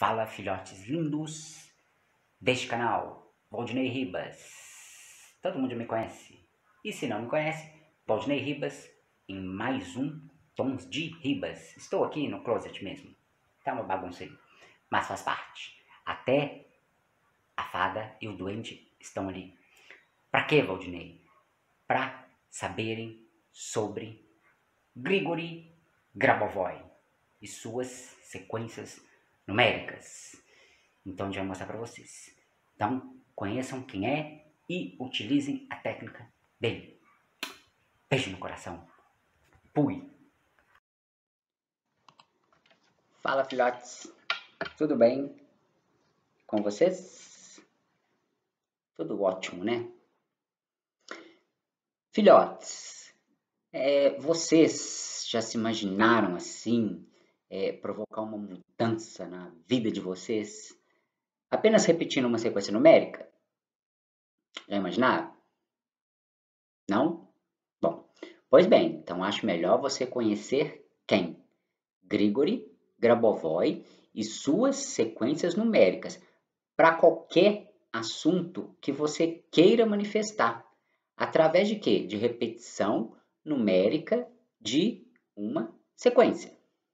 Fala, filhotes lindos deste canal, Valdinei Ribas. Todo mundo me conhece. E se não me conhece, Valdinei Ribas em mais um Tons de Ribas. Estou aqui no closet mesmo. Tá uma bagunça aí, mas faz parte. Até a fada e o duende estão ali. Pra quê, Valdinei? Pra saberem sobre Grigori Grabovoi e suas sequências numéricas. Então, já vou mostrar para vocês. Então, conheçam quem é e utilizem a técnica dele. Beijo no coração. Fui. Fala, filhotes. Tudo bem com vocês? Tudo ótimo, né? Filhotes, vocês já se imaginaram assim, provocar uma mudança na vida de vocês apenas repetindo uma sequência numérica? Já imaginaram? Não? Bom, pois bem, então acho melhor você conhecer quem? Grigori Grabovoi e suas sequências numéricas para qualquer assunto que você queira manifestar. Através de quê? De repetição numérica de uma sequência.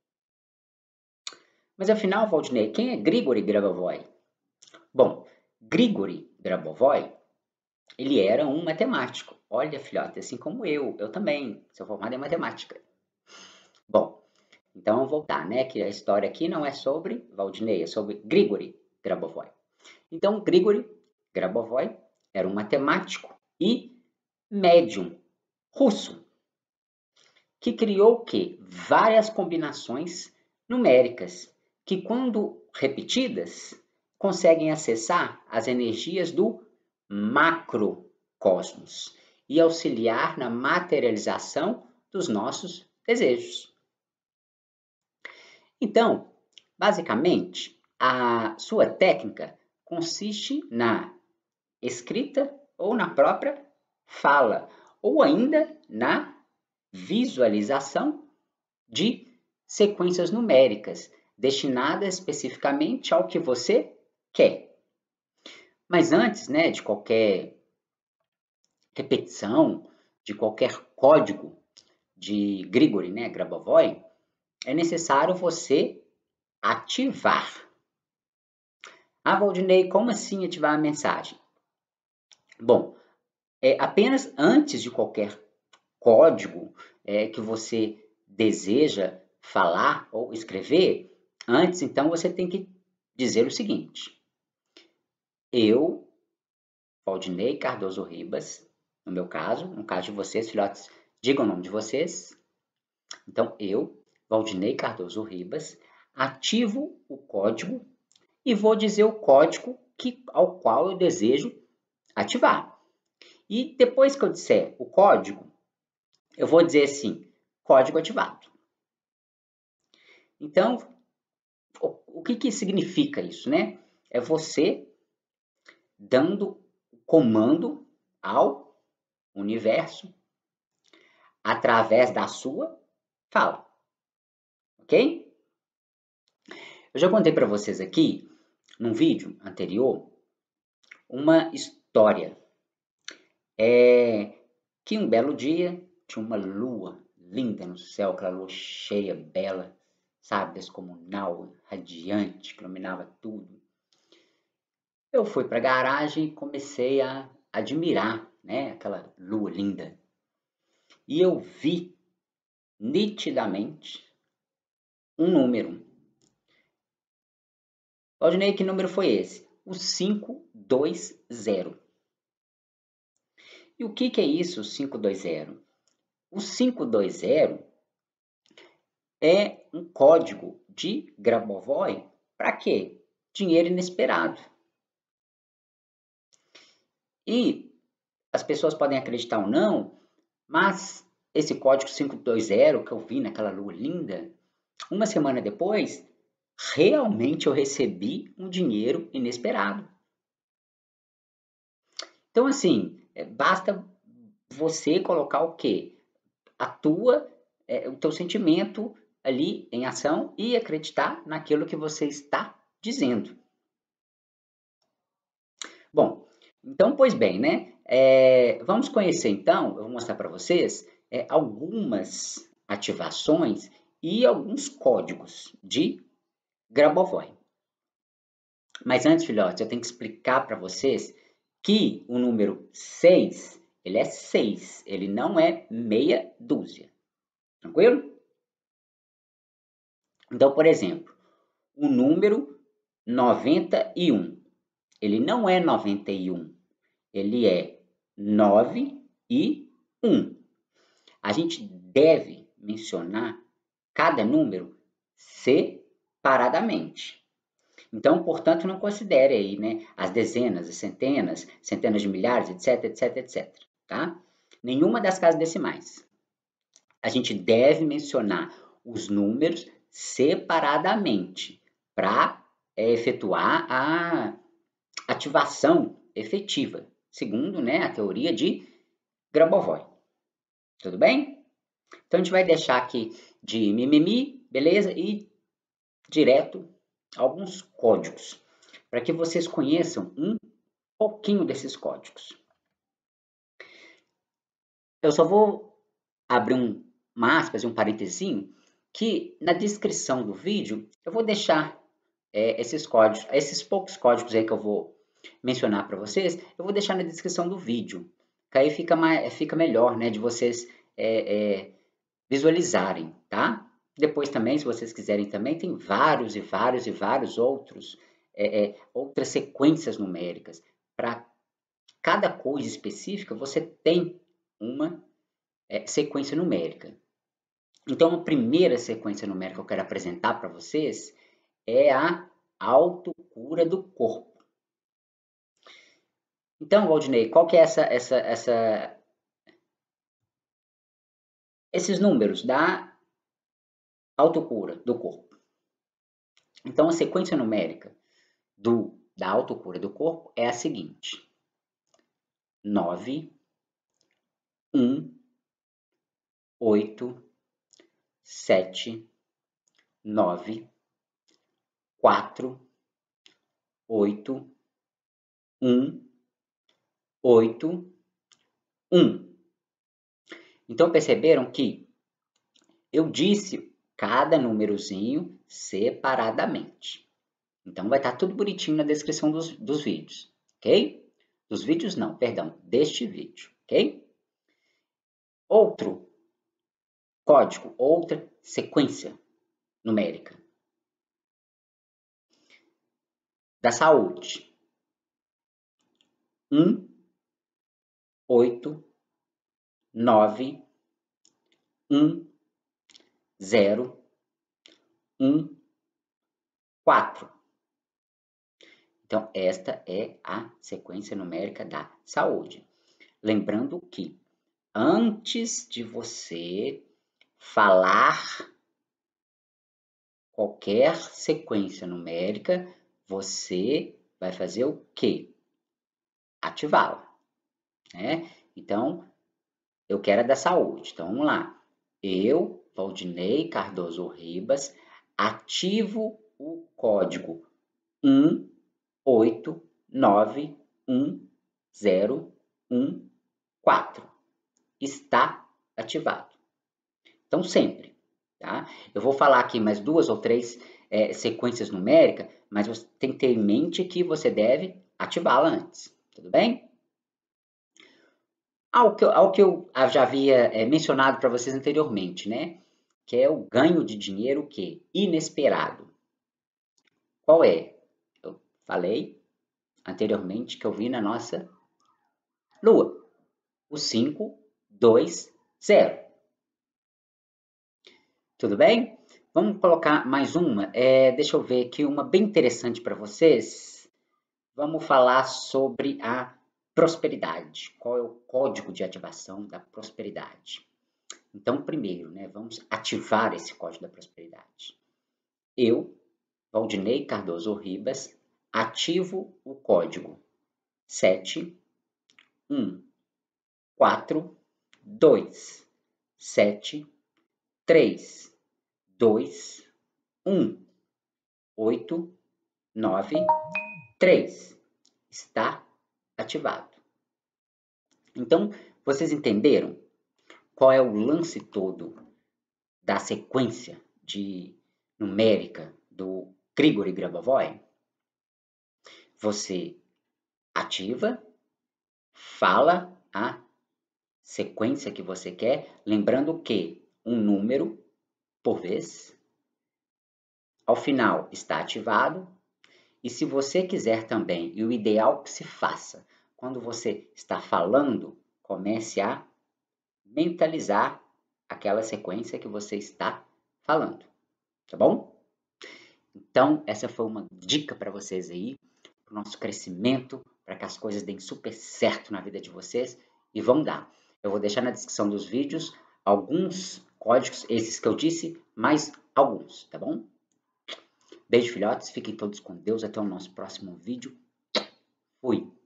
Mas afinal, Valdinei, quem é Grigori Grabovoi? Bom, Grigori Grabovoi, ele era um matemático. Olha, filhote, assim como eu também sou formado em matemática. Bom, então vamos voltar, né? Que a história aqui não é sobre Valdinei, é sobre Grigori Grabovoi. Então, Grigori Grabovoi era um matemático e médium russo que criou o quê? Várias combinações numéricas que, quando repetidas, conseguem acessar as energias do macrocosmos e auxiliar na materialização dos nossos desejos. Então, basicamente, a sua técnica consiste na escrita ou na própria fala, ou ainda na visualização de sequências numéricas destinadas especificamente ao que você quer. Mas antes, né, de qualquer repetição, de qualquer código de Grigori, né, Grabovoi, é necessário você ativar. Ah, Valdinei, como assim ativar a mensagem? Bom, apenas antes de qualquer código que você deseja falar ou escrever, antes então você tem que dizer o seguinte: eu, Valdinei Cardoso Ribas, no meu caso, no caso de vocês, filhotes, digam o nome de vocês. Então, eu, Valdinei Cardoso Ribas, ativo o código e vou dizer o código ao qual eu desejo ativar. E depois que eu disser o código, eu vou dizer assim, código ativado. Então, o que significa isso, né? É você dando comando ao universo através da sua fala, ok? Eu já contei para vocês aqui, num vídeo anterior, uma história. Que um belo dia tinha uma lua linda no céu, aquela lua cheia, bela, sabe, descomunal, radiante, que iluminava tudo. Eu fui para a garagem e comecei a admirar, né, aquela lua linda. E eu vi nitidamente um número. Valdinei, que número foi esse? O 520. E o que é isso, o 520? O 520 é um código de Grabovoi para quê? Dinheiro inesperado. E as pessoas podem acreditar ou não, mas esse código 520 que eu vi naquela lua linda, uma semana depois, realmente eu recebi um dinheiro inesperado. Então, assim, basta você colocar o quê? O teu sentimento ali em ação e acreditar naquilo que você está dizendo. Bom, então, pois bem, né? Vamos conhecer, então, eu vou mostrar para vocês algumas ativações e alguns códigos de Grabovoi. Mas antes, filhotes, eu tenho que explicar para vocês que o número 6, ele é 6, ele não é meia dúzia. Tranquilo? Então, por exemplo, o número 91, ele não é 91, ele é 9 e 1. A gente deve mencionar cada número separadamente. Então, portanto, não considere aí, né, as dezenas, as centenas, centenas de milhares, etc, etc, etc, tá? Nenhuma das casas decimais. A gente deve mencionar os números separadamente para efetuar a ativação efetiva, segundo, né, a teoria de Grabovoi. Tudo bem? Então, a gente vai deixar aqui de mimimi, beleza? E direto alguns códigos, para que vocês conheçam um pouquinho desses códigos. Eu só vou abrir uma aspas e um parentezinho, que na descrição do vídeo eu vou deixar esses códigos, esses poucos códigos aí que eu vou mencionar para vocês, eu vou deixar na descrição do vídeo, que aí fica melhor, né, de vocês visualizarem, tá? Depois também, se vocês quiserem também, tem vários e vários e vários outros, outras sequências numéricas. Para cada coisa específica, você tem uma sequência numérica. Então, a primeira sequência numérica que eu quero apresentar para vocês é a autocura do corpo. Então, Valdinei, qual que é esses números da autocura do corpo? Então, a sequência numérica da autocura do corpo é a seguinte: 9, 1, 8, 7, 9, 4, 8, 1, 8, 1. Então, perceberam que eu disse cada númerozinho separadamente. Então, vai estar tudo bonitinho na descrição dos vídeos, ok? Dos vídeos não, perdão, deste vídeo, ok? Outro código, outra sequência numérica da saúde. 1, 8, 9, 1, 0, 1, 4. Então, esta é a sequência numérica da saúde. Lembrando que antes de você falar qualquer sequência numérica, você vai fazer o quê? Ativá-la, né? Então, eu quero a da saúde. Então, vamos lá. Eu, Valdinei Cardoso Ribas, ativo o código 18910114. Está ativado. Então, sempre, tá? Eu vou falar aqui mais 2 ou 3 sequências numéricas, mas você tem que ter em mente que você deve ativá-la antes, tudo bem? Ao que eu já havia mencionado para vocês anteriormente, né? Que é o ganho de dinheiro que inesperado. Qual é? Eu falei anteriormente que eu vi na nossa Lua. O 520. Tudo bem? Vamos colocar mais uma. Deixa eu ver aqui uma bem interessante para vocês. Vamos falar sobre a prosperidade. Qual é o código de ativação da prosperidade? Então, primeiro, né, vamos ativar esse código da prosperidade. Eu, Valdinei Cardoso Ribas, ativo o código 7, 1, 4, 2, 7, 3, 2, 1, 8, 3. Está ativado. Então, vocês entenderam qual é o lance todo da sequência numérica do Grigori Grabovoi? Você ativa, fala a sequência que você quer, lembrando que um número por vez, ao final está ativado, e se você quiser também, e o ideal que se faça, quando você está falando, comece a mentalizar aquela sequência que você está falando, tá bom? Então, essa foi uma dica para vocês aí, para o nosso crescimento, para que as coisas deem super certo na vida de vocês, e vão dar. Eu vou deixar na descrição dos vídeos alguns códigos, esses que eu disse, mais alguns, tá bom? Beijo, filhotes, fiquem todos com Deus, até o nosso próximo vídeo. Fui!